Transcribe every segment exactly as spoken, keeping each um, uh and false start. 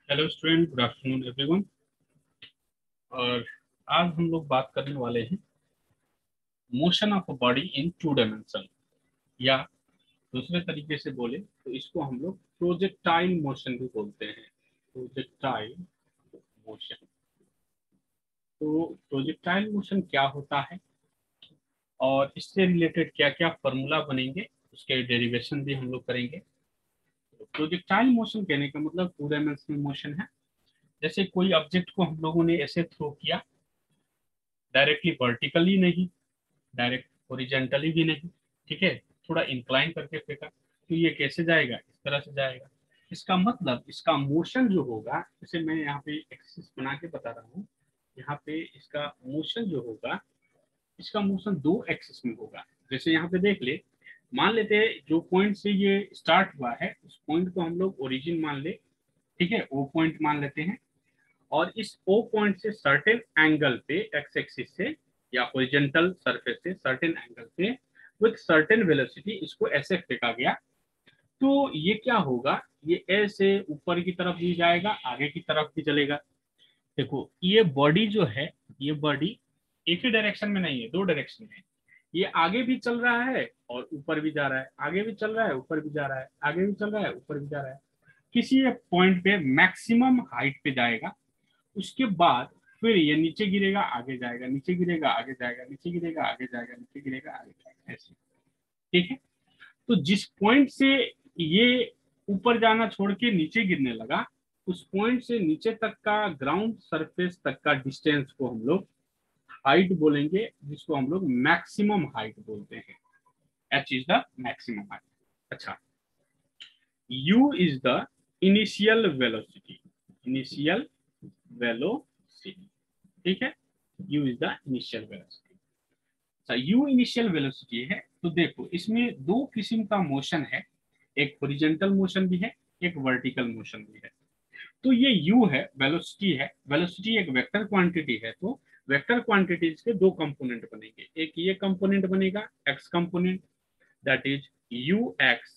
Hello student, good afternoon everyone. और आज हम लोग बात करने वाले हैं motion of a body in two dimension, या दूसरे तरीके से बोले तो इसको हम लोग प्रोजेक्टाइल मोशन भी बोलते हैं। Projectile motion. तो प्रोजेक्टाइल मोशन क्या होता है और इससे रिलेटेड क्या क्या फॉर्मूला बनेंगे, उसके डेरिवेशन भी हम लोग करेंगे। प्रोजेक्टाइल मोशन कहने का मतलब टू डायमेंशनल मोशन है। जैसे कोई ऑब्जेक्ट को हम लोगों ने ऐसे थ्रो किया, डायरेक्टली वर्टिकली नहीं, डायरेक्ट हॉरिजॉन्टली भी नहीं, ठीक है, थोड़ा इंक्लाइन करके फेंका, तो ये कैसे जाएगा? इस तरह से जाएगा। इसका मतलब इसका मोशन जो होगा, जैसे मैं यहाँ पे एक्सिस बना के बता रहा हूँ, यहाँ पे इसका मोशन जो होगा, इसका मोशन दो एक्सिस में होगा। जैसे यहाँ पे देख ले, मान लेते हैं जो पॉइंट से ये स्टार्ट हुआ है उस पॉइंट को हम लोग ओरिजिन मान ले, ठीक है, वो पॉइंट मान लेते हैं। और इस ओ पॉइंट से सर्टेन एंगल पे एक्स एक्सिस से या हॉरिजॉन्टल सरफेस से सर्टेन एंगल पे विद सर्टेन वेलोसिटी इसको ऐसे फेंका गया, तो ये क्या होगा? ये ऐसे ऊपर की तरफ भी जाएगा, आगे की तरफ भी चलेगा। देखो ये बॉडी जो है, ये बॉडी एक ही डायरेक्शन में नहीं है, दो डायरेक्शन में है। ये आगे भी चल रहा है और ऊपर भी जा रहा है, आगे भी चल रहा है ऊपर भी जा रहा है, आगे भी चल रहा है ऊपर भी जा रहा है। किसी एक पॉइंट पे मैक्सिमम हाइट पे जाएगा, उसके बाद फिर ये नीचे गिरेगा आगे जाएगा, नीचे गिरेगा आगे जाएगा, नीचे गिरेगा आगे जाएगा, नीचे गिरेगा आगे जाएगा, ऐसे। ठीक है। तो जिस पॉइंट से ये ऊपर जाना छोड़ के नीचे गिरने लगा, उस पॉइंट से नीचे तक का ग्राउंड सरफेस तक का डिस्टेंस को हम लोग हाइट बोलेंगे, जिसको हम लोग मैक्सिमम हाइट बोलते हैं। H is the maximum height. अच्छा, U is the initial velocity. Initial velocity, ठीक है। u is the initial velocity. अच्छा, u इनिशियल वेलोसिटी है, तो देखो इसमें दो किस्म का मोशन है, एक हॉरिजॉन्टल मोशन भी है, एक वर्टिकल मोशन भी है। तो ये u है, वेलोसिटी है। वेलोसिटी एक वेक्टर क्वांटिटी है, तो वेक्टर क्वांटिटीज के दो कंपोनेंट बनेंगे। एक ये कंपोनेंट बनेगा x component, that is ux,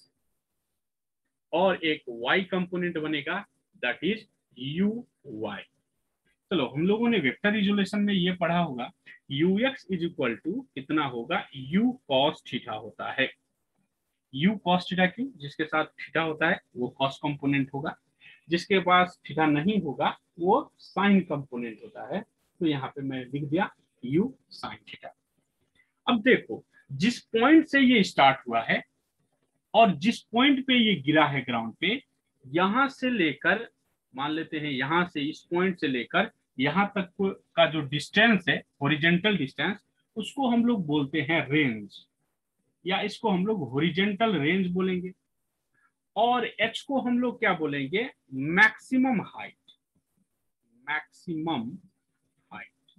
और एक y कंपोनेंट बनेगा, दैट इज uy। चलो, हम लोगों ने वेक्टर इजोलेशन में ये पढ़ा होगा, ux इज इक्वल टू कितना होगा? u cos थीटा होता है। u cos थीटा क्यों? जिसके साथ थीटा होता है वो cos कंपोनेंट होगा, जिसके पास थीटा नहीं होगा वो साइन कंपोनेंट होता है। तो यहाँ पे मैं लिख दिया u साइन थीटा। अब देखो, जिस पॉइंट से ये स्टार्ट हुआ है और जिस पॉइंट पे ये गिरा है ग्राउंड पे, यहां से लेकर, मान लेते हैं यहां से, इस पॉइंट से लेकर यहां तक का जो डिस्टेंस है, हॉरिजॉन्टल डिस्टेंस, उसको हम लोग बोलते हैं रेंज, या इसको हम लोग हॉरिजॉन्टल रेंज बोलेंगे। और एच को हम लोग क्या बोलेंगे? Maximum height. Maximum height.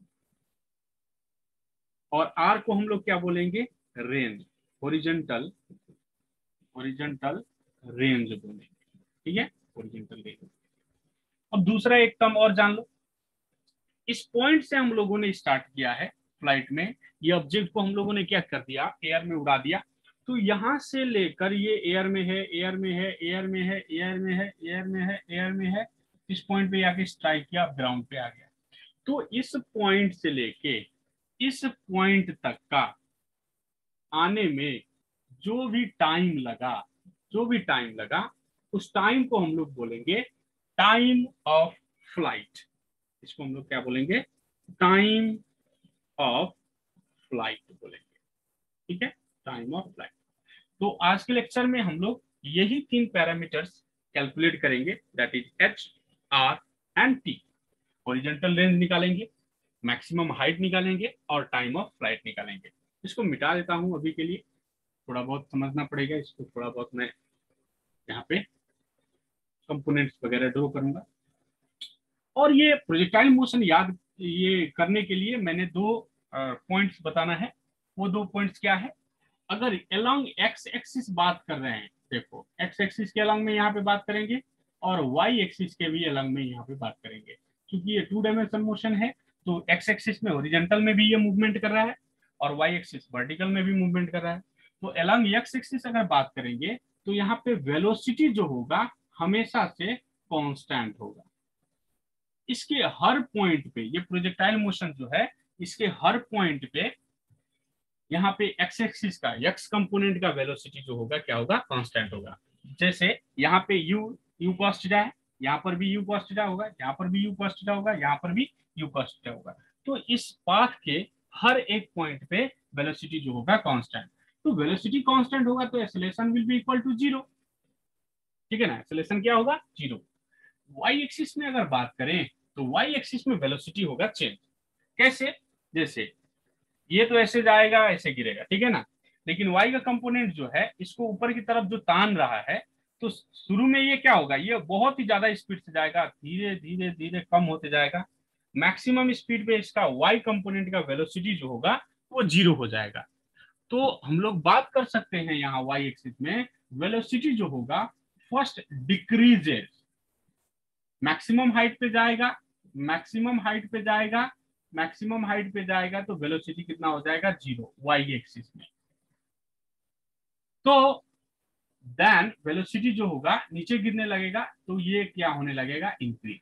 और आर को हम लोग क्या बोलेंगे? रेंज। हॉरिजॉन्टल हॉरिजॉन्टल रेंज बोलेंगे, ठीक है, हॉरिजॉन्टल रेंज। अब दूसरा एक टर्म और जान लो। इस पॉइंट से हम लोगों ने स्टार्ट किया है फ्लाइट में, ये ऑब्जेक्ट को हम लोगों ने क्या कर दिया? एयर में उड़ा दिया। तो यहां से लेकर ये एयर में है, एयर में है, एयर में है, एयर में है, एयर में है, एयर में है, इस पॉइंट पे आके स्ट्राइक किया, ग्राउंड पे आ गया। तो इस पॉइंट से लेके इस पॉइंट तक का आने में जो भी टाइम लगा, जो भी टाइम लगा, उस टाइम को हम लोग बोलेंगे टाइम ऑफ फ्लाइट। इसको हम लोग क्या बोलेंगे? टाइम ऑफ फ्लाइट बोलेंगे, ठीक है, टाइम ऑफ फ्लाइट। तो आज के लेक्चर में हम लोग यही तीन पैरामीटर्स कैलकुलेट करेंगे, that is H, R and T. Horizontal range निकालेंगे, मैक्सिमम हाइट निकालेंगे और टाइम ऑफ फ्लाइट निकालेंगे। इसको मिटा देता हूं अभी के लिए, थोड़ा बहुत समझना पड़ेगा इसको, थोड़ा बहुत मैं यहाँ पे कंपोनेंट्स वगैरह ड्रॉ करूंगा। और ये प्रोजेक्टाइल मोशन याद ये करने के लिए मैंने दो पॉइंट्स uh, बताना है। वो दो पॉइंट्स क्या है? अगर अलोंग एक्स एक्सिस बात कर रहे हैं, देखो एक्स एक्सिस के अलोंग में यहाँ पे बात करेंगे और वाई एक्सिस के भी अलोंग में यहाँ पे बात करेंगे। क्योंकि ये टू डायमेंशन मोशन है, तो एक्स एक्सिस में हॉरिजॉन्टल में भी ये मूवमेंट कर रहा है और वाई एक्सिस वर्टिकल में भी मूवमेंट कर रहा है। तो अलोंग एक्स एक्सिस अगर बात करेंगे तो यहाँ पे वेलोसिटी जो होगा हमेशा से कांस्टेंट होगा। इसके हर पॉइंट पे, ये प्रोजेक्टाइल मोशन जो है इसके हर पॉइंट पे यहाँ पे एक्स एक्सिस का एक्स कंपोनेंट का वेलोसिटी जो होगा क्या होगा, कांस्टेंट होगा। जैसे यहाँ पे u u cos थीटा है, यहाँ पर भी u cos थीटा होगा, यहाँ पर भी u cos थीटा होगा, यहाँ पर भी u cos थीटा होगा। तो इस पाथ के हर एक पॉइंट पे वेलोसिटी जो होगा कांस्टेंट। तो वेलोसिटी कांस्टेंट होगा तो acceleration will be equal to zero, ठीक है ना। एक्सेलरेशन क्या होगा, जीरो। वाई एक्सिस में अगर बात करें तो वाई एक्सिस में वेलोसिटी होगा चेंज। कैसे, जैसे ये तो ऐसे जाएगा ऐसे गिरेगा, ठीक है ना, लेकिन वाई का कंपोनेंट जो है इसको ऊपर की तरफ जो तान रहा है, तो शुरू में ये क्या होगा, ये बहुत ही ज्यादा स्पीड से जाएगा, धीरे धीरे धीरे कम होते जाएगा। मैक्सिमम स्पीड पे इसका वाई कंपोनेंट का वेलोसिटी जो होगा वो जीरो हो जाएगा। तो हम लोग बात कर सकते हैं यहाँ वाई एक्सिस में वेलोसिटी जो होगा फर्स्ट डिक्रीजेस, मैक्सिमम हाइट पे जाएगा, मैक्सिमम हाइट पे जाएगा, मैक्सिमम हाइट पे जाएगा तो वेलोसिटी कितना हो जाएगा, जीरो वाई एक्सिस में। तो देन वेलोसिटी जो होगा नीचे गिरने लगेगा, तो ये क्या होने लगेगा, इंक्रीज।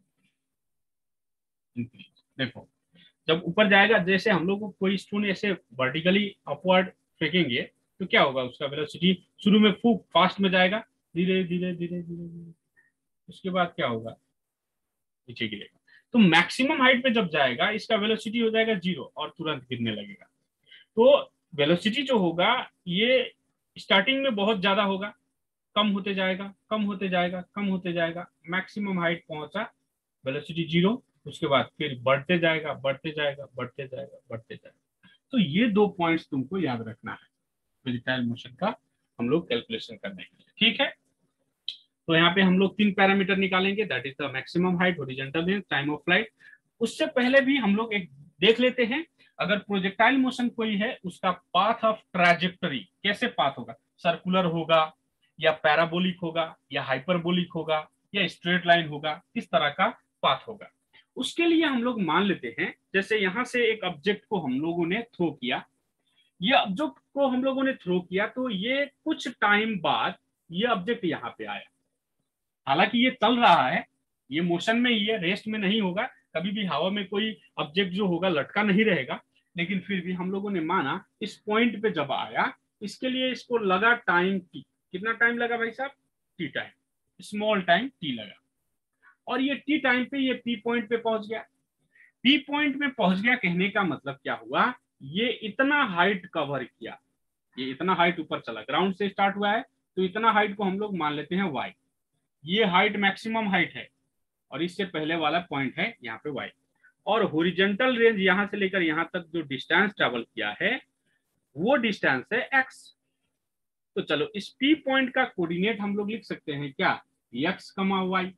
इंक्रीज देखो, जब ऊपर जाएगा, जैसे हम लोग को कोई स्टोन ऐसे वर्टिकली अपवर्ड फेंकेंगे तो क्या होगा, उसका वेलोसिटी शुरू में खूब फास्ट में जाएगा, धीरे धीरे धीरे धीरे धीरे, उसके बाद क्या होगा, नीचे गिरेगा। तो मैक्सिमम हाइट पे जब जाएगा इसका वेलोसिटी हो जाएगा जीरो और तुरंत गिरने लगेगा। तो वेलोसिटी जो होगा ये स्टार्टिंग में बहुत ज्यादा होगा, कम होते जाएगा, कम होते जाएगा, कम होते जाएगा, मैक्सिमम हाइट पहुंचा, वेलोसिटी जीरो, उसके बाद फिर बढ़ते जाएगा, बढ़ते जाएगा, बढ़ते जाएगा, बढ़ते जाएगा। तो ये दो पॉइंट्स तुमको याद रखना है प्रोजेक्टाइल मोशन का हम लोग कैलकुलेशन करने के लिए, ठीक है। तो यहाँ पे हम लोग तीन पैरामीटर निकालेंगे, that is the maximum height, horizontal length, time of flight. उससे पहले भी हम लोग एक देख लेते हैं, अगर प्रोजेक्टाइल मोशन कोई है उसका पाथ ऑफ ट्रैजेक्टरी कैसे पाथ होगा, सर्कुलर होगा या पैराबोलिक होगा या हाइपरबोलिक होगा या स्ट्रेट लाइन होगा, किस तरह का पाथ होगा। उसके लिए हम लोग मान लेते हैं, जैसे यहां से एक ऑब्जेक्ट को हम लोगों ने थ्रो किया, ये ऑब्जेक्ट को हम लोगों ने थ्रो किया, तो ये कुछ टाइम बाद ये ऑब्जेक्ट यहाँ पे आया, हालांकि ये चल रहा है, ये मोशन में ही है, रेस्ट में नहीं होगा, कभी भी हवा में कोई ऑब्जेक्ट जो होगा लटका नहीं रहेगा, लेकिन फिर भी हम लोगों ने माना इस पॉइंट पे जब आया, इसके लिए इसको लगा टाइम टी। कितना टाइम लगा भाई साहब, T time, small time T लगा, और ये टी टाइम पे ये पी पॉइंट पे पहुंच गया। पी पॉइंट में पहुंच गया कहने का मतलब क्या हुआ, ये इतना हाइट कवर किया, ये इतना हाइट ऊपर चला, ग्राउंड से स्टार्ट हुआ है तो इतना हाइट को हम लोग मान लेते हैं वाई, ये हाइट मैक्सिमम हाइट है और इससे पहले वाला पॉइंट है यहाँ पे वाई, और हॉरिजॉन्टल रेंज यहां से लेकर यहां तक जो डिस्टेंस ट्रेवल किया है वो डिस्टेंस है एक्स। तो चलो इस पी पॉइंट का कोऑर्डिनेट हम लोग लिख सकते हैं क्या, X comma Y,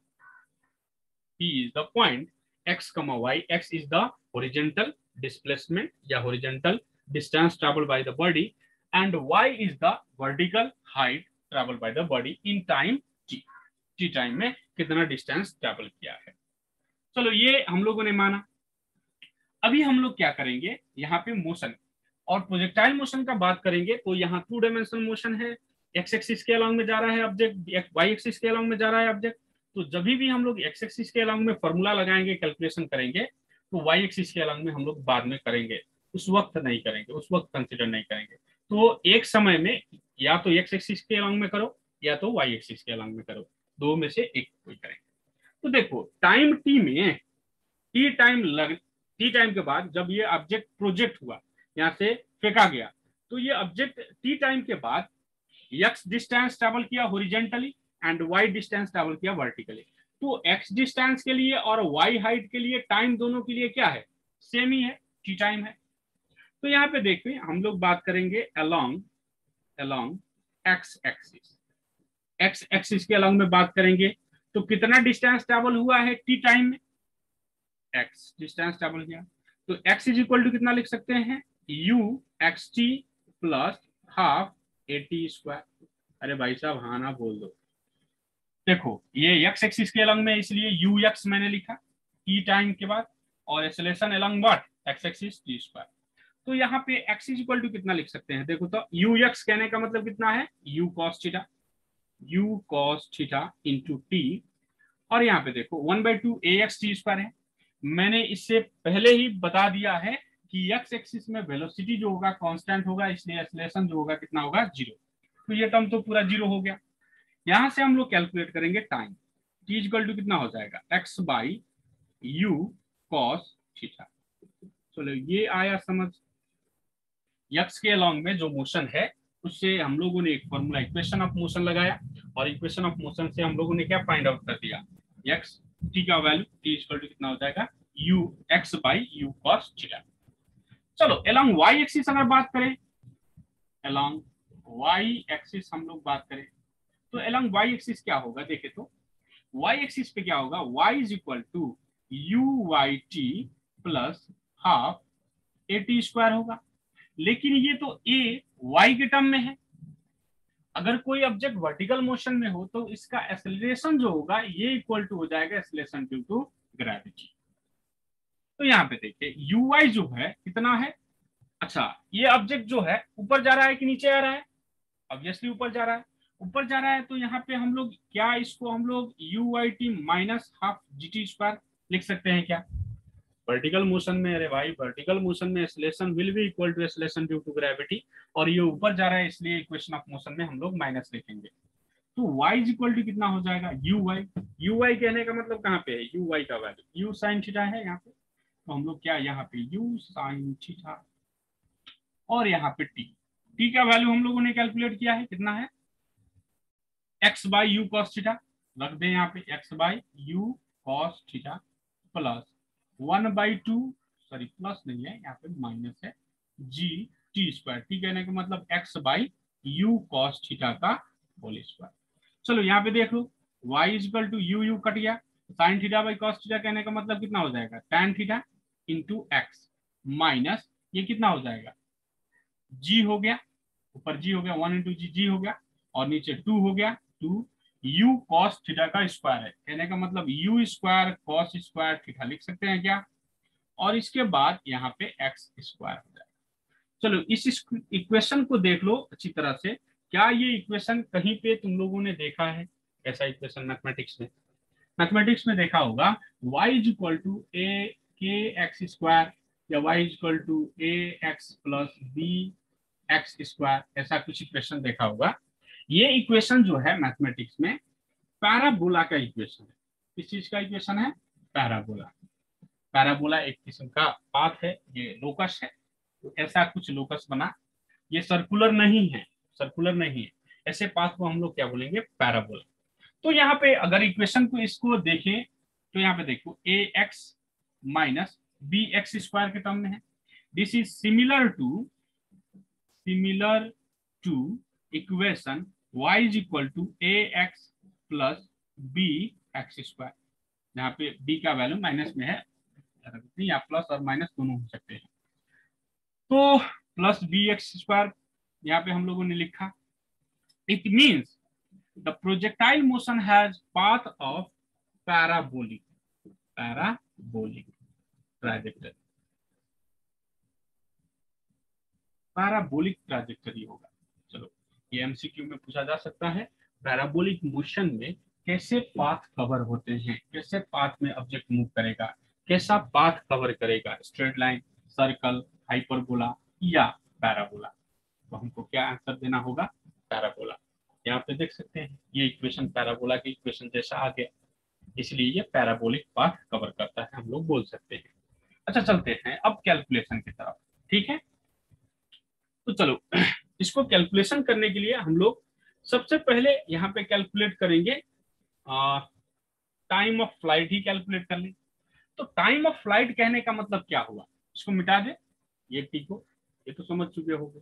P is the point, X comma Y, X is the horizontal displacement या horizontal distance travel by the body, and Y is the vertical height travel by the body in time T, T time में कितना distance travel किया है। चलो ये हम लोगों ने माना। अभी हम लोग क्या करेंगे, यहाँ पे मोशन और प्रोजेक्टाइल मोशन का बात करेंगे, तो यहाँ टू डायमेंशनल मोशन है, एक्स एक्सिस के अलॉन्ग में जा रहा है ऑब्जेक्ट, वाई एक्सिस के अलॉन्ग में जा रहा है ऑब्जेक्ट। तो जब भी हम लोग एक्स एक्सिस के अलॉन्ग में फॉर्मूला लगाएंगे, कैलकुलेशन करेंगे, तो वाई एक्सिस के अलॉन्ग में हम लोग बाद में करेंगे, उस वक्त नहीं करेंगे, उस वक्त कंसिडर नहीं करेंगे। तो एक समय में या तो एक्स एक्सिस के अलॉन्ग में करो या तो वाई एक्सिस के अलॉन्ग में करो, दो में से एक कोई करेंगे। तो देखो टाइम टी में, टी टाइम लग टी टाइम के बाद जब ये ऑब्जेक्ट प्रोजेक्ट हुआ, यहाँ से फेंका गया, तो ये ऑब्जेक्ट टी टाइम के बाद एक्स डिस्टेंस ट्रेवल किया horizontally and Y distance travel किया वर्टिकली। तो एक्स डिस्टेंस के लिए और वाई हाइट के लिए टाइम दोनों के लिए क्या है, सेम ही है, टी टाइम है। तो यहाँ पे देखिए हम लोग बात करेंगे along along x axis, X axis के अलोंग में बात करेंगे, तो कितना डिस्टेंस ट्रेवल हुआ है टी टाइम में, एक्स डिस्टेंस ट्रेवल किया, तो एक्स इज इक्वल टू कितना लिख सकते हैं, U X T plus half A T square. अरे भाई साहब हाँ ना बोल दो। देखो ये एक्स एक्सिस के अलंग में इसलिए यू एक्स मैंने लिखा टी टाइम के बाद, और acceleration along what, X axis T square. तो यहाँ पे एक्स इज इक्वल टू कितना लिख सकते हैं, देखो तो यू एक्स कहने का मतलब कितना है, U cos theta, U cos theta into T और यहाँ पे देखो one by two A X T square है। मैंने इससे पहले ही बता दिया है कि एक्स एक्सिस में वेलोसिटी जो होगा कांस्टेंट होगा, इसलिए एक्सेलरेशन जो होगा कितना होगा, जीरो। तो ये टर्म तो पूरा जीरो हो गया। यहां से हम लोग कैलकुलेट करेंगे टाइम, टी इक्वल टू कितना हो जाएगा, X by U cos theta. चलो ये आया समझ। एक्स के अलॉन्ग में जो मोशन है उससे हम लोगों ने एक फॉर्मूला इक्वेशन ऑफ मोशन लगाया, और इक्वेशन ऑफ मोशन से हम लोगों ने क्या फाइंड आउट कर दिया, एक्स टी का वैल्यू टी इक्वल टू कितना हो जाएगा, U X by U cos theta. चलो अलोंग वाई एक्सिस अगर बात करें, अलोंग वाई एक्सिस हम लोग बात करें तो अलोंग वाई एक्सिस क्या होगा, देखे तो वाई एक्सिस पे क्या होगा, y is equal to you Y T plus half A T square होगा। लेकिन ये तो a y के टर्म में है। अगर कोई ऑब्जेक्ट वर्टिकल मोशन में हो तो इसका एक्सेलरेशन जो होगा ये इक्वल टू हो जाएगा एक्सेलरेशन ड्यू टू ग्रेविटी। तो यहाँ पे देखिए यू वाई जो है कितना है, अच्छा ये ऑब्जेक्ट जो है ऊपर जा रहा है कि नीचे आ रहा है, ऑब्वियसली ऊपर जा रहा है। ऊपर जा रहा है तो यहाँ पे हम लोग क्या, इसको हम लोग U Y T minus half G T square लिख सकते हैं क्या। वर्टिकल मोशन में, अरे भाई वर्टिकल मोशन में acceleration will be equal to acceleration due to gravity, और ये ऊपर जा रहा है इसलिए इक्वेशन ऑफ मोशन में हम लोग माइनस लिखेंगे। तो y इज इक्वल टू कितना हो जाएगा, यू वाई। यू वाई कहने का मतलब कहाँ पे है, यू वाई का वैल्यू यू साइन थीटा है यहाँ पे, तो हम लोग क्या यहाँ पे यू साइन थीटा, और यहाँ पे टी, टी का वैल्यू हम लोगों ने कैलकुलेट किया है कितना है, X by U cos theta, रख दें यहाँ पे X by U cos theta plus one by two, sorry plus नहीं है यहाँ पे माइनस है, जी टी स्क्वायर, टी कहने का मतलब X by U cos theta का होल स्क्वायर। चलो यहाँ पे देख लो y is equal to U, U cut गया, sine theta by cos theta कहने का मतलब कितना हो जाएगा, tan theta into X minus ये कितना हो जाएगा, g हो गया, ऊपर g हो गया, वन इंटू जी जी हो गया, और नीचे टू हो गया, टू u cos थीटा का स्क्वायर है, कहने का मतलब u square cos square theta लिख सकते हैं क्या, और इसके बाद यहाँ पे x स्क्वायर हो जाएगा। चलो इस इक्वेशन को देख लो अच्छी तरह से, क्या ये इक्वेशन कहीं पे तुम लोगों ने देखा है ऐसा इक्वेशन मैथमेटिक्स में, मैथमेटिक्स में देखा होगा y is equal to A K X square, या y is equal to A X plus B X square, ऐसा कुछ इक्वेशन देखा होगा। ये इक्वेशन जो है मैथमेटिक्स में पैराबोला का इक्वेशन है। किस चीज का इक्वेशन है, पैराबोला। पैराबोला एक किस्म का पाथ है, ये लोकस है, तो ऐसा कुछ लोकस बना, ये सर्कुलर नहीं है, सर्कुलर नहीं है, ऐसे पाथ को हम लोग क्या बोलेंगे, पैराबोला। तो यहाँ पे अगर इक्वेशन को इसको देखें तो यहाँ पे देखो A X minus B X square के टर्म में है, this is similar to similar to equation y is equal to A X plus B X square, यहाँ पे b का वैल्यू माइनस में है, या प्लस और माइनस दोनों हो सकते हैं, तो प्लस बी एक्स स्क्वायर यहाँ पे हम लोगों ने लिखा। It means the projectile motion has path of parabolic parabolic trajectory, parabolic trajectory होगा। चलो ये एमसीक्यू में पूछा जा सकता है, पैराबोलिक मोशन में कैसे पाथ कवर होते हैं, कैसे पाथ में ऑब्जेक्ट मूव करेगा, कैसा पाथ कवर करेगा, स्ट्रेट लाइन, सर्कल, हाइपरबोला या पैराबोला, तो हमको क्या आंसर देना होगा, पैराबोला। यहाँ पे देख सकते हैं ये इक्वेशन पैराबोला की इक्वेशन जैसा आ गया, इसलिए ये पैराबोलिक पाथ कवर करता है, हम लोग बोल सकते हैं। अच्छा चलते हैं अब कैलकुलेशन की तरफ, ठीक है। तो चलो इसको कैलकुलेशन करने के लिए हम लोग सबसे पहले यहाँ पे कैलकुलेट करेंगे, टाइम ऑफ फ्लाइट ही कैलकुलेट कर लें। तो टाइम ऑफ फ्लाइट कहने का मतलब क्या हुआ, इसको मिटा दे, ये टी को, ये तो समझ चुके होंगे,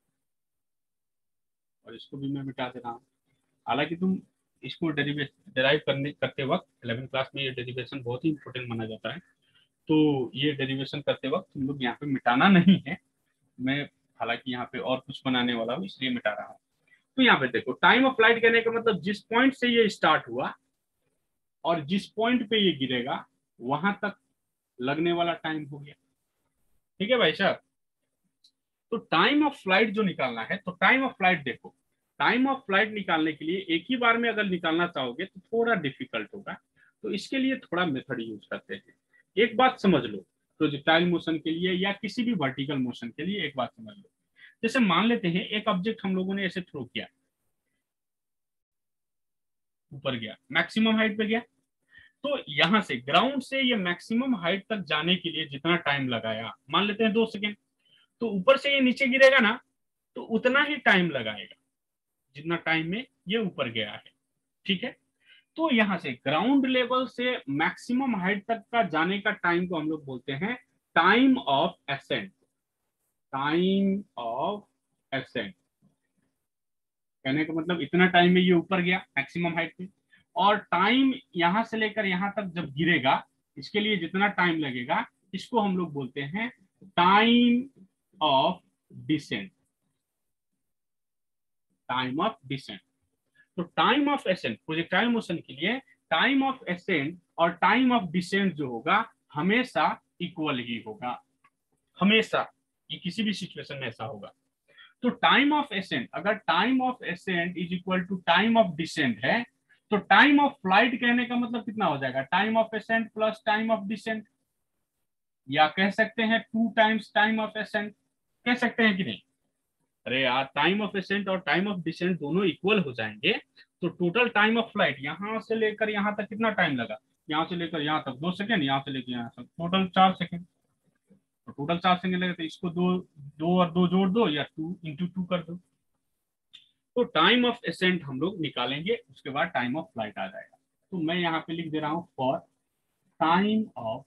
और इसको भी मैं मिटा दे रहा हूँ। हालांकि तुम इसको डेराइव करने करते वक्त इलेवेंथ क्लास में ये डेरिवेशन बहुत ही इंपॉर्टेंट माना जाता है, तो ये डेरिवेशन करते वक्त तुम लोग यहाँ पे मिटाना नहीं है, मैं हालांकि यहाँ पे और कुछ बनाने वाला हूँ इसलिए मिटा रहा हूँ। तो यहाँ पे देखो टाइम ऑफ फ्लाइट कहने का मतलब जिस पॉइंट से ये स्टार्ट हुआ और जिस पॉइंट पे ये गिरेगा वहां तक लगने वाला टाइम हो गया, ठीक है भाई साहब। तो टाइम ऑफ फ्लाइट जो निकालना है, तो टाइम ऑफ फ्लाइट देखो, टाइम ऑफ फ्लाइट निकालने के लिए एक ही बार में अगर निकालना चाहोगे तो थोड़ा डिफिकल्ट होगा, तो इसके लिए थोड़ा मेथड यूज करते हैं। एक बात समझ लो, प्रोजेक्टाइल मोशन के लिए या किसी भी वर्टिकल मोशन के लिए एक बात समझ लो, जैसे मान लेते हैं एक ऑब्जेक्ट हम लोगों ने ऐसे थ्रो किया, ऊपर गया, मैक्सिमम हाइट पे गया, तो यहां से ग्राउंड से ये मैक्सिमम हाइट तक जाने के लिए जितना टाइम लगाया, मान लेते हैं दो सेकेंड, तो ऊपर से ये नीचे गिरेगा ना, तो उतना ही टाइम लगाएगा जितना टाइम में ये ऊपर गया है। ठीक है, तो यहां से ग्राउंड लेवल से मैक्सिमम हाइट तक का जाने का टाइम को हम लोग बोलते हैं time of ascent. Time of ascent कहने का मतलब इतना टाइम में ये ऊपर गया मैक्सिमम हाइट पे, और टाइम यहां से लेकर यहां तक जब गिरेगा, इसके लिए जितना टाइम लगेगा, इसको हम लोग बोलते हैं time of descent. Time of descent. तो time of ascent projectile motion के लिए टाइम ऑफ एसेंट और टाइम ऑफ डिसेंट जो होगा हमेशा इक्वल ही होगा, हमेशा, ये किसी भी सिचुएशन में ऐसा होगा। तो टाइम ऑफ एसेंट, अगर time of ascent is equal to time of descent है, तो टाइम ऑफ फ्लाइट कहने का मतलब कितना हो जाएगा, time of ascent plus time of descent, या कह सकते हैं two times time of ascent, कह सकते हैं कि नहीं। अरे यार, टाइम ऑफ एसेंट और टाइम ऑफ डिसेंट दोनों इक्वल हो जाएंगे, तो टोटल टाइम ऑफ फ्लाइट यहां से लेकर यहां तक कितना टाइम लगा, यहां से लेकर यहां तक दो सेकंड, यहां से लेकर यहां तक टोटल चार सेकंड, तो टोटल चार सेकंड लगे, तो इसको दो दो और दो जोड़ दो या टू इंटू टू कर दो, तो टाइम ऑफ एसेंट हम लोग निकालेंगे, उसके बाद टाइम ऑफ फ्लाइट आ जाएगा। तो मैं यहाँ पे लिख दे रहा हूं for time of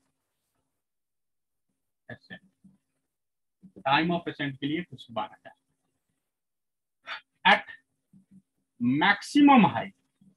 ascent. Time of ascent के लिए कुछ बात है, at maximum height,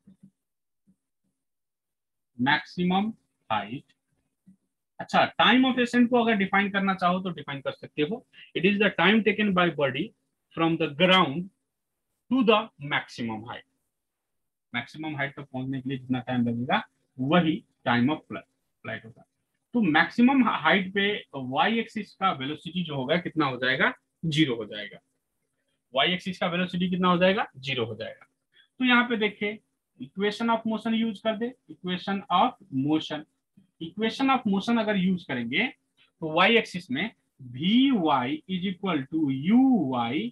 maximum height. अच्छा, टाइम ऑफ एसेंट को अगर डिफाइन करना चाहो तो डिफाइन कर सकते हो, it is the time taken by body from the ground to the maximum height. Maximum height तक पहुंचने के लिए जितना टाइम लगेगा वही टाइम ऑफ फ्लाइट होगा। तो मैक्सिमम हाइट पे वाई एक्सिस का वेलोसिटी जो होगा कितना हो जाएगा, जीरो हो जाएगा। वाई एक्सिस का वेलोसिटी कितना हो जाएगा, जीरो हो जाएगा। तो यहाँ पे देखिए, इक्वेशन ऑफ मोशन यूज कर दे, equation of motion, equation of motion अगर यूज करेंगे तो वाई एक्सिस में v y is equal to you y,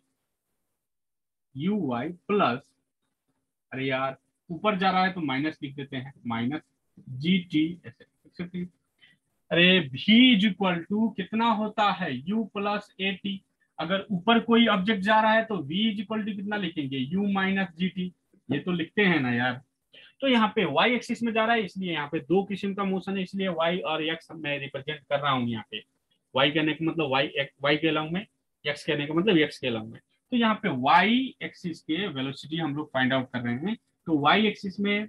u y plus, अरे यार ऊपर जा रहा है तो माइनस लिख देते हैं, माइनस जी टी ऐसे। अरे v इज इक्वल टू कितना होता है, u प्लस ए टी। अगर ऊपर कोई ऑब्जेक्ट जा रहा है तो v इज इक्वल टू कितना लिखेंगे, u माइनस जी टी, ये तो लिखते हैं ना यार। तो यहाँ पे y एक्सिस में जा रहा है, इसलिए यहाँ पे दो किस्म का मोशन है, इसलिए y और x मैं रिप्रेजेंट कर रहा हूँ यहाँ पे। y कहने का मतलब y, y के लॉन्ग में, x कहने का मतलब x के लॉन्ग में। तो यहाँ पे y एक्सिस के वेलोसिटी हम लोग फाइंड आउट कर रहे हैं। तो y एक्सिस में,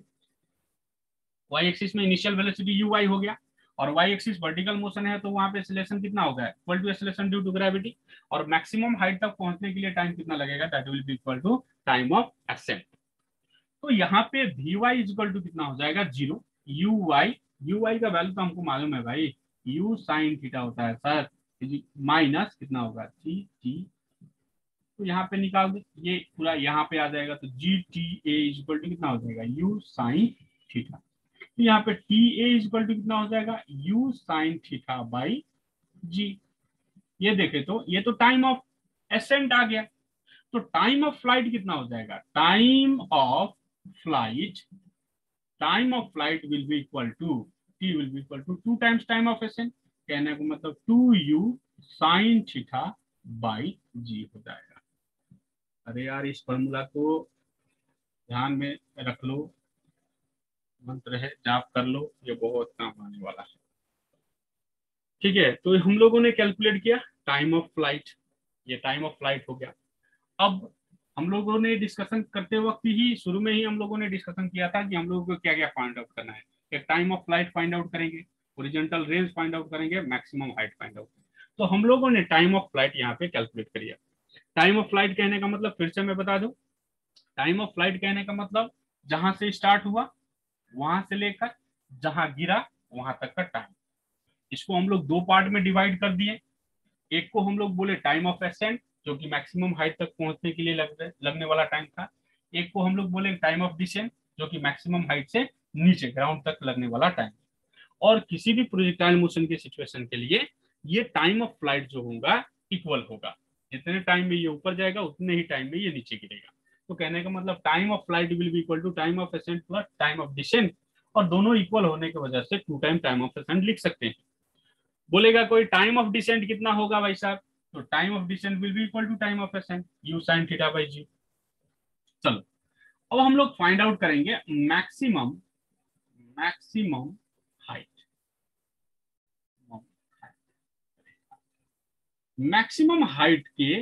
y एक्सिस में इनिशियल वेलोसिटी यू वाई हो गया, और y एक्सिस वर्टिकल मोशन है, तो वहां पे एक्सेलरेशन कितना होगा, equal to acceleration due to gravity, और मैक्सिमम हाइट तक पहुंचने के लिए टाइम कितना लगेगा, that will be equal to time of ascent. तो यहाँ पे v y is equal to कितना हो जाएगा, zero, u y, u Y का वैल्यू तो हमको मालूम है भाई, यू साइन थीटा होता है सर, माइनस कितना होगा, जी टी, तो यहाँ पे निकाल दे, ये पूरा यहाँ पे आ जाएगा, तो g t a is equal to कितना हो जाएगा, यू साइन थीटा। तो यहाँ पे t a is equal to कितना हो जाएगा, u sine theta by g. ये देखे तो ये तो टाइम ऑफ एसेंट आ गया। तो टाइम ऑफ फ्लाइट कितना हो जाएगा, time of flight, time of flight will be equal to, t will be equal to two times time of ascent, कहने का मतलब two u sine theta by g हो जाएगा। अरे यार, इस फॉर्मूला को ध्यान में रख लो, मंत्र है, जाप कर लो, ये बहुत काम आने वाला है। ठीक है, तो हम लोगों ने कैलकुलेट किया टाइम ऑफ फ्लाइट, ये टाइम ऑफ फ्लाइट हो गया। अब हम लोगों ने डिस्कशन करते वक्त ही, शुरू में ही हम लोगों ने डिस्कशन किया था कि हम लोगों को क्या क्या फाइंड आउट करना है। एक time of flight find out करेंगे, ओरिजेंटल रेंज फाइंड आउट करेंगे, मैक्सिमम हाइट फाइंड आउट। तो हम लोगों ने टाइम ऑफ फ्लाइट यहाँ पे कैलकुलेट करिए। टाइम ऑफ फ्लाइट कहने का मतलब फिर से मैं बता दूं, टाइम ऑफ फ्लाइट कहने का मतलब जहां से स्टार्ट हुआ वहां से लेकर जहां गिरा वहां तक का टाइम। इसको हम लोग दो पार्ट में डिवाइड कर दिए। एक को हम लोग बोले टाइम ऑफ एसेंट, जो कि मैक्सिमम हाइट तक पहुंचने के लिए लग, लगने वाला टाइम था। एक को हम लोग बोले टाइम ऑफ डिसेंट, जो कि मैक्सिमम हाइट से नीचे ग्राउंड तक लगने वाला टाइम। और किसी भी प्रोजेक्टाइल मोशन के सिचुएशन के लिए ये टाइम ऑफ फ्लाइट जो होगा इक्वल होगा, जितने टाइम में ये ऊपर जाएगा उतने ही टाइम में ये नीचे गिरेगा। तो कहने का मतलब time of flight will be equal to time of ascent plus time of descent, और दोनों इक्वल होने की वजह से two time time of ascent लिख सकते हैं। बोलेगा कोई टाइम ऑफ डिसेंट कितना होगा भाई साहब, तो time of descent will be equal to time of ascent u sine theta by g. चलो अब हम लोग फाइंड आउट करेंगे maximum maximum height. Maximum height के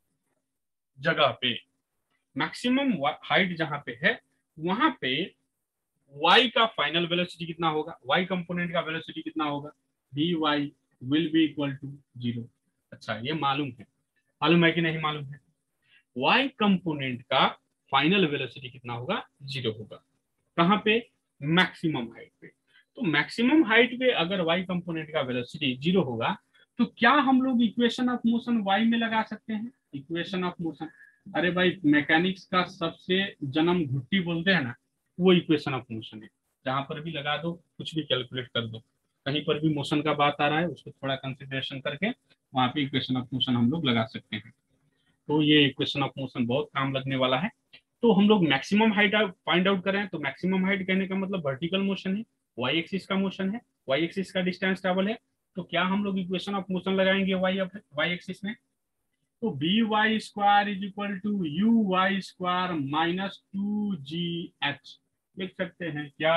जगह पे, मैक्सिमम हाइट जहां पे है वहां पे y का फाइनल वेलोसिटी कितना होगा, y कंपोनेंट का वेलोसिटी कितना होगा, dy will be equal to zero. अच्छा ये मालूम है, मालूम है कि नहीं मालूम है, y कंपोनेंट का फाइनल वेलोसिटी कितना होगा, जीरो होगा। कहां पे, मैक्सिमम हाइट पे। तो मैक्सिमम हाइट पे अगर y कंपोनेंट का वेलोसिटी जीरो होगा तो क्या हम लोग इक्वेशन ऑफ मोशन y में लगा सकते हैं, इक्वेशन ऑफ मोशन। अरे भाई मैकेनिक्स का सबसे जन्म घुट्टी बोलते हैं ना, वो इक्वेशन ऑफ मोशन है। जहां पर भी लगा दो, कुछ भी कैलकुलेट कर दो, कहीं पर भी मोशन का बात आ रहा है उसको थोड़ा कंसिडरेशन करके वहां पे इक्वेशन ऑफ मोशन हम लोग लगा सकते हैं। तो ये इक्वेशन ऑफ मोशन बहुत काम लगने वाला है। तो हम लोग मैक्सिमम हाइट फाइंड आउट करें तो मैक्सिमम हाइट कहने का मतलब वर्टिकल मोशन है, वाई एक्सिस का मोशन है, वाई एक्सिस का डिस्टेंस ट्रेवल है। तो क्या हम लोग इक्वेशन ऑफ मोशन लगाएंगे वाई वाई एक्सिस में, तो v y square is equal to you y square minus two g h लिख सकते हैं क्या,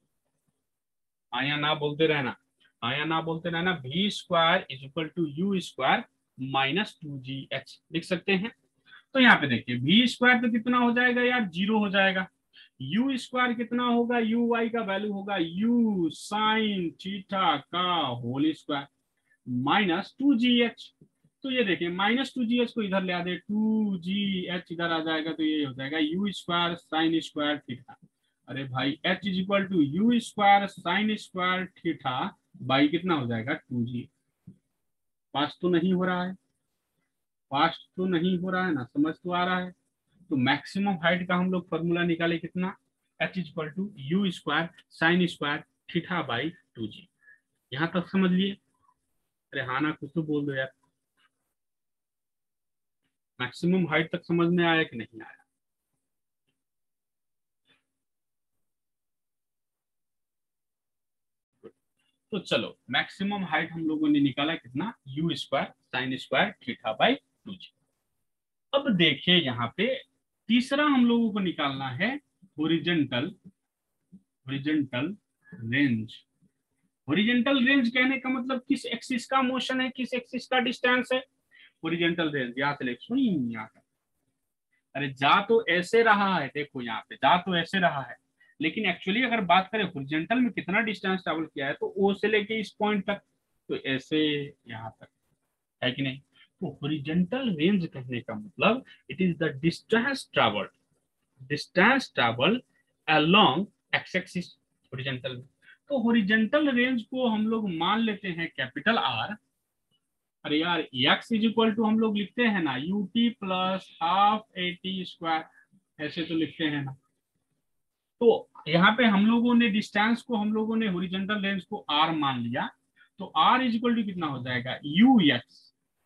आया ना बोलते रहना, आया ना बोलते रहना, v square is equal to u square minus two g h लिख सकते हैं। तो यहाँ पे देखिए बी स्क्वायर तो कितना हो जाएगा यार, जीरो हो जाएगा। यू स्क्वायर कितना होगा, यू वाई का वैल्यू होगा यू साइन थीटा का whole square minus two g h. तो ये देखिए माइनस टू जी एच को इधर ले आ दे, टू जी एच इधर आ जाएगा तो ये हो जाएगा u square sine square theta. अरे भाई h is equal to u square sine square theta by कितना हो जाएगा टू जी। पास तो नहीं हो रहा है, पास तो नहीं हो रहा है ना, समझ तो आ रहा है। तो मैक्सिमम हाइट का हम लोग फॉर्मूला निकाले कितना, h is equal to u square sine square theta by two g. यहां तक समझ लिए। अरे हाँ ना कुछ तो बोल दो यार, मैक्सिमम हाइट तक समझ में आया कि नहीं आया। तो चलो मैक्सिमम हाइट हम लोगों ने निकाला कितना, u square sine square theta by two g. अब देखिए यहाँ पे तीसरा हम लोगों को निकालना है horizontal horizontal range. Horizontal range कहने का मतलब किस एक्सिस का मोशन है, किस एक्सिस का डिस्टेंस है। हॉरिजॉन्टल रेंज यहाँ से लिख सुनिए, यहाँ से अरे जा तो ऐसे रहा है, देखो यहाँ पे जा तो ऐसे रहा है, लेकिन एक्चुअली अगर बात करें हॉरिजॉन्टल में कितना डिस्टेंस ट्रेवल किया है तो ओ से लेके इस पॉइंट तक, तो ऐसे यहाँ तक है कि नहीं। तो हॉरिजॉन्टल रेंज कहने का मतलब it is the distance travelled, distance travel along x axis horizontal में। तो हॉरिजॉन्टल रेंज को हम लोग मान लेते हैं कैपिटल आर। अरे यार एक्स इज इक्वल टू हम लोग लिखते हैं ना u t plus half A T square, ऐसे तो लिखते हैं ना। तो यहाँ पे हम लोगों ने डिस्टेंस को, हम लोगों ने हॉरिजॉन्टल रेंज को आर मान लिया, तो आर इज इक्वल टू कितना हो जाएगा यू एक्स,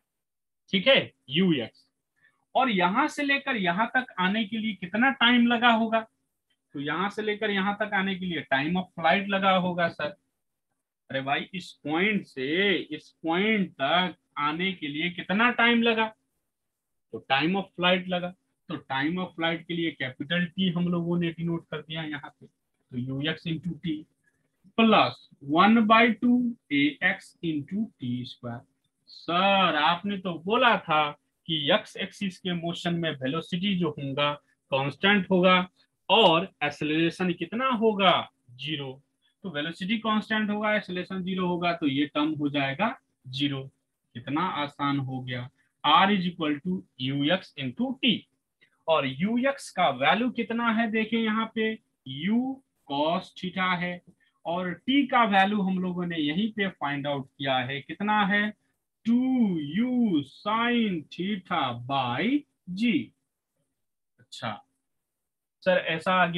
ठीक है यू एक्स। और यहां से लेकर यहां तक आने के लिए कितना टाइम लगा होगा, तो यहां से लेकर यहां तक आने के लिए टाइम ऑफ फ्लाइट लगा होगा सर। अरे भाई इस पॉइंट से इस पॉइंट तक आने के लिए कितना टाइम लगा, तो टाइम ऑफ फ्लाइट लगा। तो टाइम ऑफ फ्लाइट के लिए कैपिटल टी हम लोगों ने डिनोट कर दिया यहाँ पे, तो u x into t plus one by two A x into t square. Sir आपने तो बोला था कि एक्स एक्सिस के मोशन में वेलोसिटी जो होगा कांस्टेंट होगा और एक्सेलरेशन कितना होगा, जीरो। तो वेलोसिटी कांस्टेंट होगा, एक्सेलरेशन जीरो होगा, तो ये टर्म हो जाएगा जीरो। कितना आसान हो गया, r is equal to u x into T. और यू एक्स का वैल्यू कितना है देखिए यहाँ पे, u cos थीटा है, और t का वैल्यू हम लोगों ने यहीं पे फाइंड आउट किया है, कितना है two u sine theta by g. अच्छा सर ऐसा आ गया।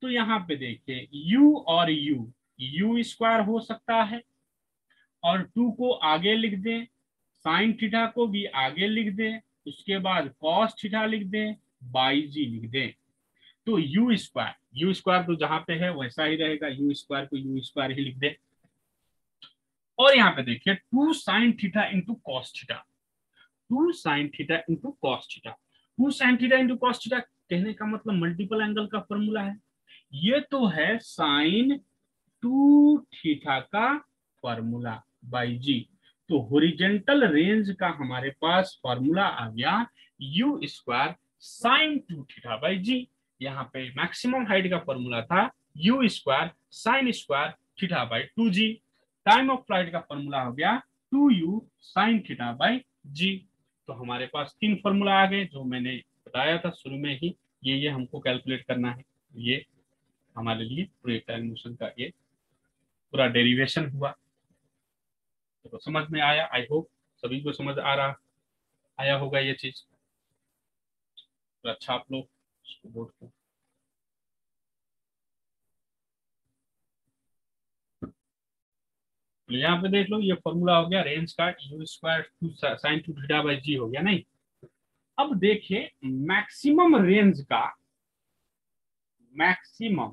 तो यहाँ पे देखिए u और u, u स्क्वायर हो सकता है और टू को आगे लिख दें, साइन थीटा को भी आगे लिख दें, उसके बाद कॉस थीटा लिख दें, बाई जी लिख दें। तो यू स्क्वायर, यू स्क्वायर तो जहां पे है वैसा ही रहेगा, यू स्क्वायर को यू स्क्वायर ही लिख दें। और यहाँ पे देखिए two sine theta into cos theta, two sine theta into cos theta, two sine theta into cos theta कहने का मतलब मल्टीपल एंगल का फॉर्मूला है। ये तो है साइन टू थीटा का फॉर्मूला बाई जी। तो हॉरिजॉन्टल रेंज का हमारे पास फॉर्मूला आ गया u square sine two theta by g. यहाँ पे मैक्सिमम हाइट का फॉर्मूला था u square sine square theta by two g. Time of flight का फॉर्मूला हो गया two u sine theta by g. तो हमारे पास तीन फॉर्मूला आ गए जो मैंने बताया था शुरू में ही, ये ये हमको कैलकुलेट करना है। ये हमारे लिए प्रोजेक्टाइल मोशन का ये पूरा डेरिवेशन हुआ। तो समझ में आया, आई होप सभी को समझ आ रहा आया होगा ये चीज। तो अच्छा आप लोग इसको बोर्ड को तो यहाँ पे देख लो, ये फॉर्मूला हो गया रेंज का u square two sine two theta by g हो गया नहीं। अब देखिए मैक्सिमम रेंज का, मैक्सिमम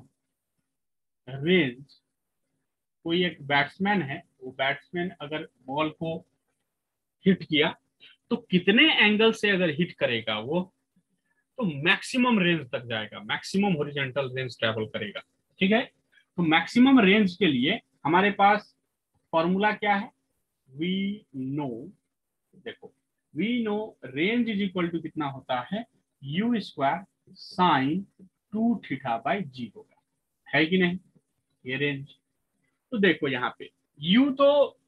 रेंज, कोई एक बैट्समैन है, वो बैट्समैन अगर बॉल को हिट किया तो कितने एंगल से अगर हिट करेगा वो, तो मैक्सिमम रेंज तक जाएगा, मैक्सिमम हॉरिजॉन्टल रेंज ट्रैवल करेगा। ठीक है, तो मैक्सिमम रेंज के लिए हमारे पास फॉर्मूला क्या है, वी नो, देखो we know range is equal to कितना होता है, u square sine two theta by g होगा, है कि नहीं ये रेंज। तो देखो यहाँ पे u तो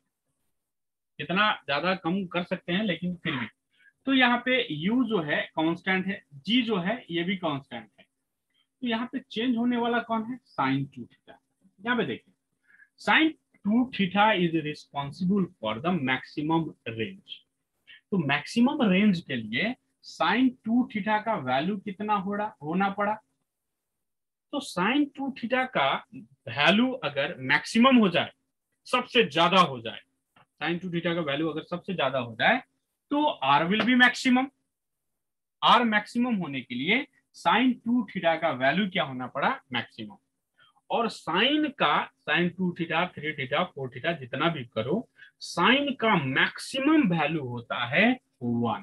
इतना ज्यादा कम कर सकते हैं लेकिन फिर भी, तो यहाँ पे u जो है कांस्टेंट है, g जो है ये भी कांस्टेंट है। तो यहाँ पे चेंज होने वाला कौन है, साइन टू थीटा। यहाँ पे देखिए sine two theta is responsible for the maximum range. तो मैक्सिमम रेंज के लिए साइन टू थीटा का वैल्यू कितना हो रहा होना पड़ा, तो साइन टू थीटा का वैल्यू अगर मैक्सिमम हो जाए, सबसे ज्यादा हो जाए, साइन टू थीटा का वैल्यू अगर सबसे ज्यादा हो जाए तो r will be maximum. R maximum होने के लिए साइन टू थीटा का वैल्यू क्या होना पड़ा, मैक्सिमम। और साइन का, sine two theta three theta four theta जितना भी करो, साइन का मैक्सिमम वैल्यू होता है वन।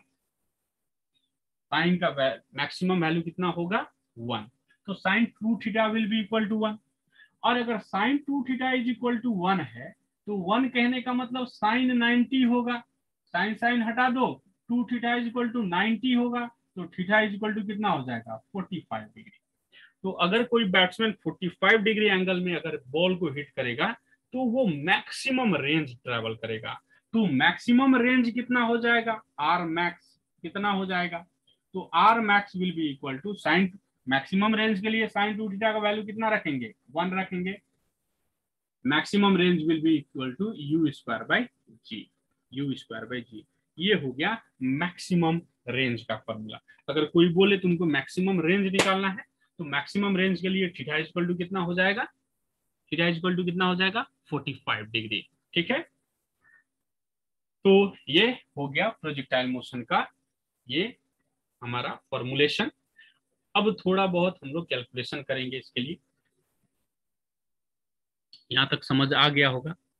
साइन का मैक्सिमम वैल्यू कितना होगा, वन। तो sine two theta will be equal to one. और अगर sine two theta is equal to one है तो वन कहने का मतलब साइन नाइनटी होगा, साइन साइन हटा दो, two theta is equal to ninety होगा, तो थीटा इज इक्वल टू कितना हो जाएगा, फोर्टी फाइव डिग्री। तो अगर कोई batsman forty five degree angle में अगर बॉल को हिट करेगा तो वो मैक्सिमम रेंज ट्रेवल करेगा। तो मैक्सिमम रेंज कितना हो जाएगा, आर मैक्स कितना हो जाएगा, तो r max will be equal to sine, maximum range के लिए साइन टू थीटा का वैल्यू कितना रखेंगे, वन रखेंगे। Maximum range will be equal to u square by g, u square by g. ये हो गया मैक्सिमम रेंज का फॉर्मूला। अगर कोई बोले तुमको मैक्सिमम रेंज निकालना है तो मैक्सिमम रेंज के लिए थीटा इक्वल टू कितना हो जाएगा, थीटा इक्वल टू कितना हो जाएगा, फोर्टी फाइव डिग्री। ठीक है, तो ये हो गया प्रोजेक्टाइल मोशन का ये हमारा फॉर्मुलेशन। अब थोड़ा बहुत हम लोग कैलकुलेशन करेंगे इसके लिए। यहां तक समझ आ गया होगा।